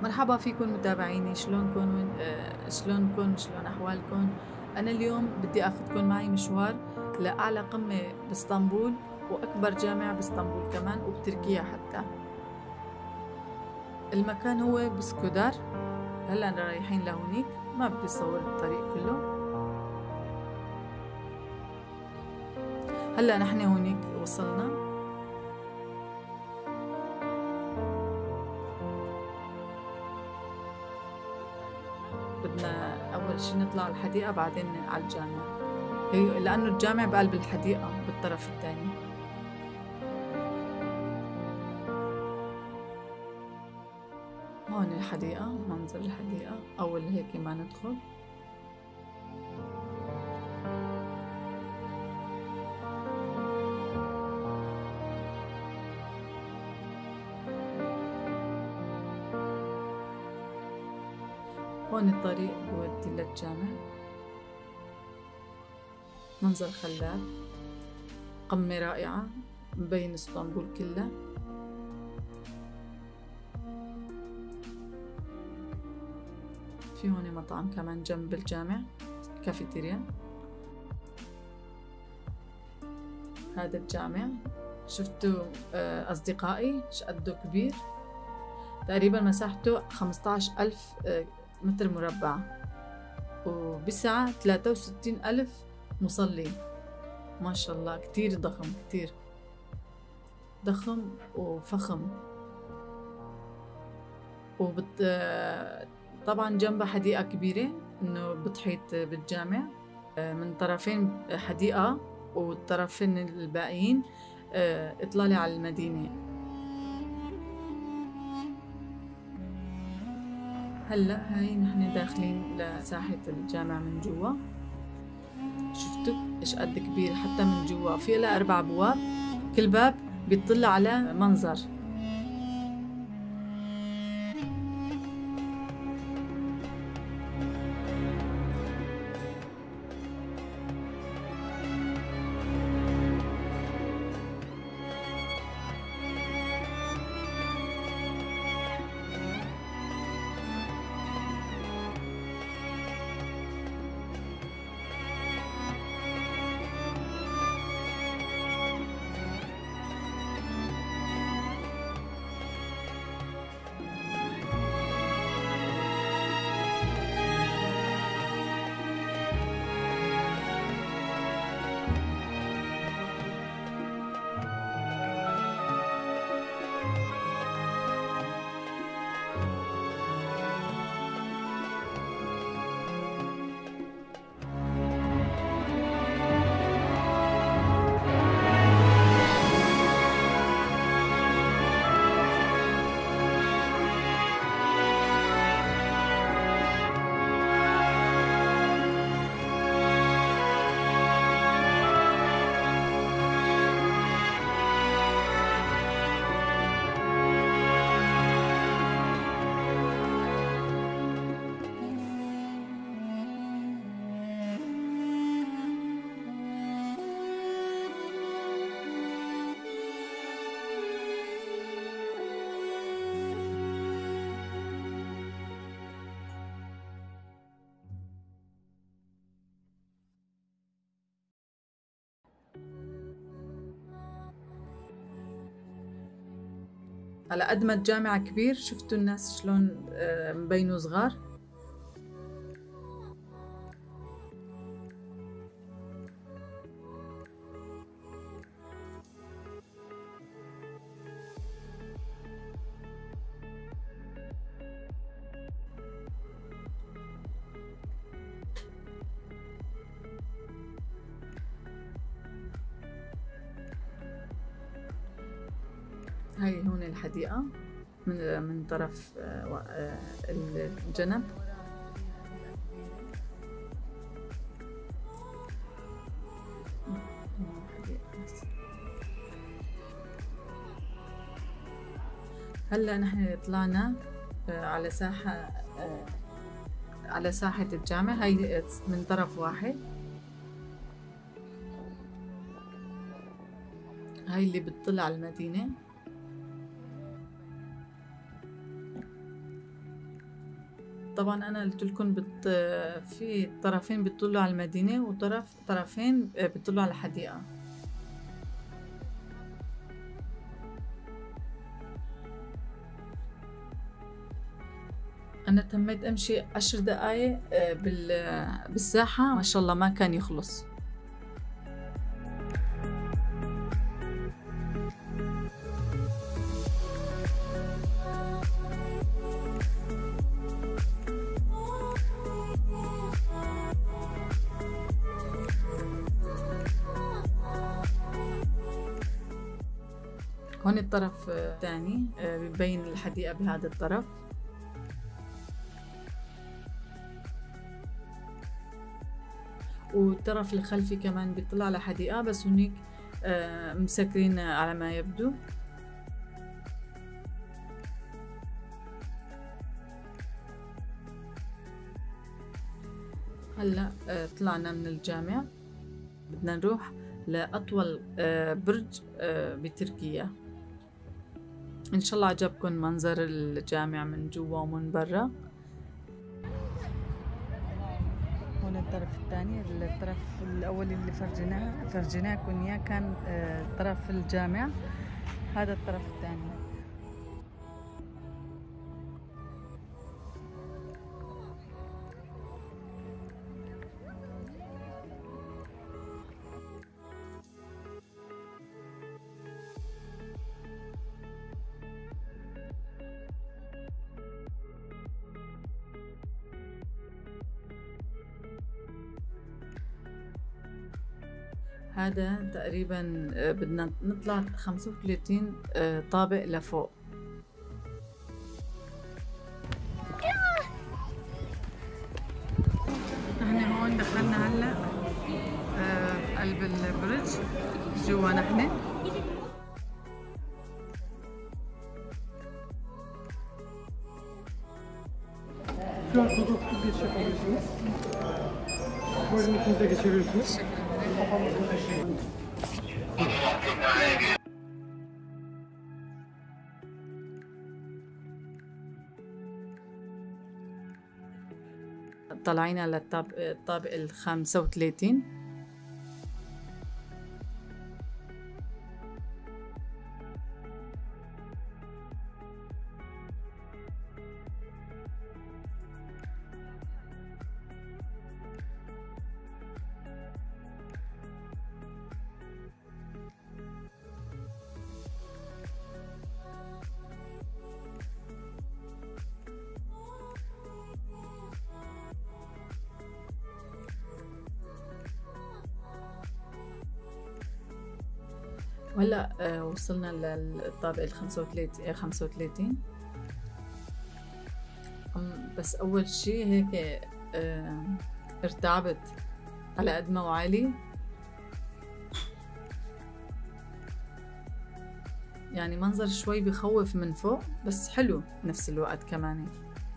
مرحبا فيكم متابعيني، شلونكم شلون أحوالكم؟ أنا اليوم بدي أخذكم معي مشوار لأعلى قمة باسطنبول وأكبر جامع باسطنبول كمان وبتركيا حتى. المكان هو بسكودار. هلا رايحين لهونيك، ما بدي أصور الطريق كله. هلا نحن هونيك وصلنا. بدنا أول شي نطلع على الحديقة بعدين على الجامع، هي لأنه الجامع بقلب الحديقة بالطرف الثاني. هون الحديقة، منظر الحديقة أول هيك ما ندخل. هون الطريق بودي للجامع، منظر خلاب، قمة رائعة مبين اسطنبول كلها. في هون مطعم كمان جنب الجامع، كافيتيريا. هذا الجامع شفتوا أصدقائي شقده كبير، تقريبا مساحته 15,000 متر مربع، وبسعة 63,000 مصلي. ما شاء الله كتير ضخم، كتير ضخم وفخم. طبعا جنبها حديقة كبيرة انه بتحيط بالجامع، من طرفين حديقة والطرفين الباقيين اطلالة على المدينة. هلا هاي نحن داخلين لساحة الجامع من جوا. شفتوا ايش قد كبير حتى من جوا، في لها 4 أبواب، كل باب بيطلع على منظر. على قد ما الجامع كبير، شفتوا الناس شلون مبينوا صغار. هاي هون الحديقة من طرف الجنب. هلا نحن طلعنا على ساحة الجامع، هاي من طرف واحد. هاي اللي بتطلع على المدينة. طبعا أنا قلت لكم في طرفين بيطلوا على المدينة طرفين بيطلوا على الحديقة. أنا تميت أمشي 10 دقايق بالساحة، ما شاء الله ما كان يخلص. هون الطرف الثاني ببين الحديقة بهذا الطرف. والطرف الخلفي كمان بيطلع على حديقة، بس هنيك مسكرين على ما يبدو. هلا طلعنا من الجامع، بدنا نروح لأطول برج بتركيا. إن شاء الله عجبكم منظر الجامع من جوا ومن برا. هون الطرف الثاني، الطرف الأول اللي فرجيناكم إياه كان طرف الجامع، هذا الطرف الثاني. هذا تقريبا بدنا نطلع 35 طابق لفوق. احنا هون دخلنا هلا قلب البرج جوا نحن. Şu an fotoğrafı geç yapabilirsiniz. Buyurun ikinize geçebilirsiniz. طالعين على الطابق ال 35. وهلا وصلنا للطابق ال 35. بس أول شي هيك ارتعبت على قد ما هو عالي، يعني منظر شوي بخوف من فوق بس حلو بنفس الوقت كمان.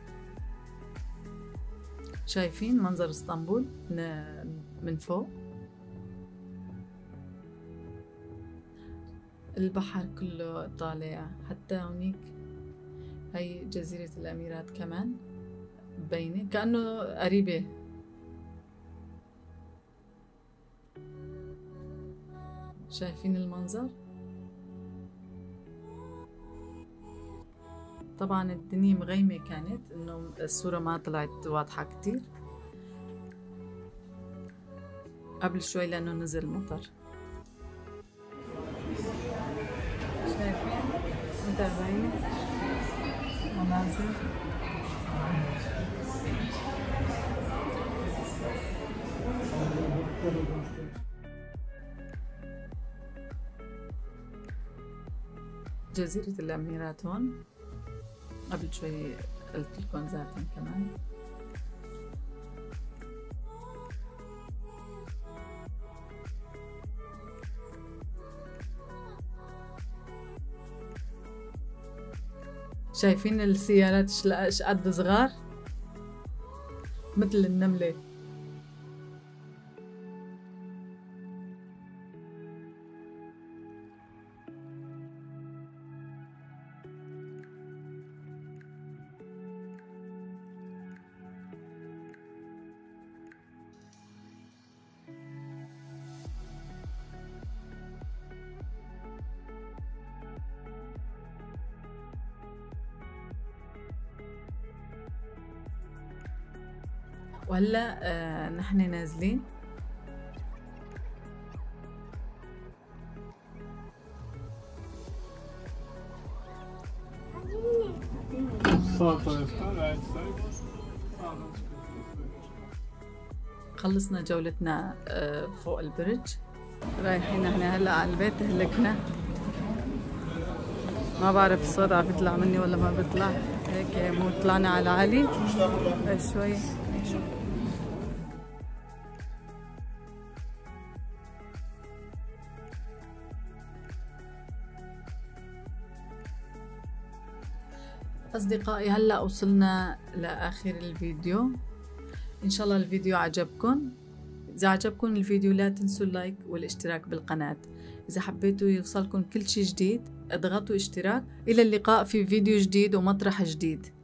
شايفين منظر اسطنبول من فوق؟ البحر كله طالع، حتى هونيك هاي جزيرة الأميرات كمان مبينة كأنه قريبة. شايفين المنظر؟ طبعا الدنيا مغيمة كانت، انه الصورة ما طلعت واضحة كتير قبل شوي لأنه نزل مطر. شايفين متابعين مناظر جزيرة الأميرات هون. قبل شوي قلت لكم ذاتهم كمان. شايفين السيارات ايش قد صغار مثل النملة. وهلا نحن نازلين. خلصنا جولتنا فوق البرج، رايحين احنا هلا على البيت. هلكنا، ما بعرف الصوت عم بيطلع مني ولا ما بيطلع. هيك مو طلعنا على عالي شوي. أصدقائي هلأ وصلنا لآخر الفيديو. إن شاء الله الفيديو عجبكم. إذا عجبكم الفيديو لا تنسوا اللايك والاشتراك بالقناة. إذا حبيتوا يوصلكم كل شي جديد اضغطوا اشتراك. إلى اللقاء في فيديو جديد ومطرح جديد.